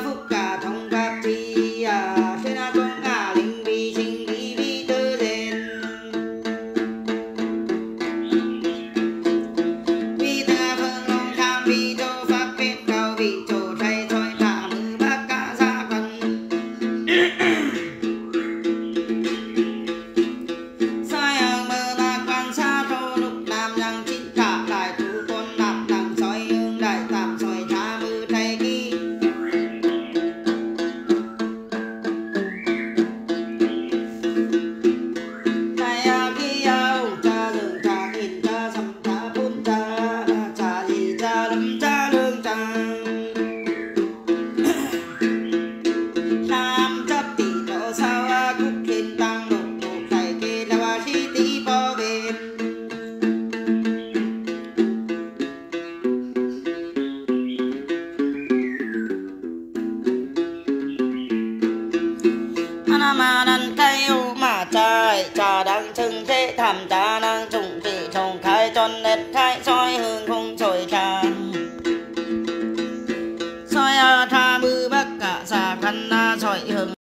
phúc cả trong các chi trên công ngã linh vi sinh vi vi tư đền vi ta phương long tham vi châu pháp kết cao vị châu thay thôi cả mư bác cả gia cần sai ở mơ bác quan xa châu lục nam nhang chín cả đại tu tôn nạp đằng soi hương đại tạm soi cha mư thay kỳ thay kỳ âu cha lương cha nghìn cha sầm cha phun cha cha gì cha lâm cha lương cha nam chấp tỷ độ sao cúc thiên tăng đục đục thầy kê là chi tí bao bền mà năn cây u mà trời trà đang chừng thế thảm trà đang trùng tự trồng khai tròn nét khai soi hương không soi trà soi tha mư bắc cả xa khăn soi hương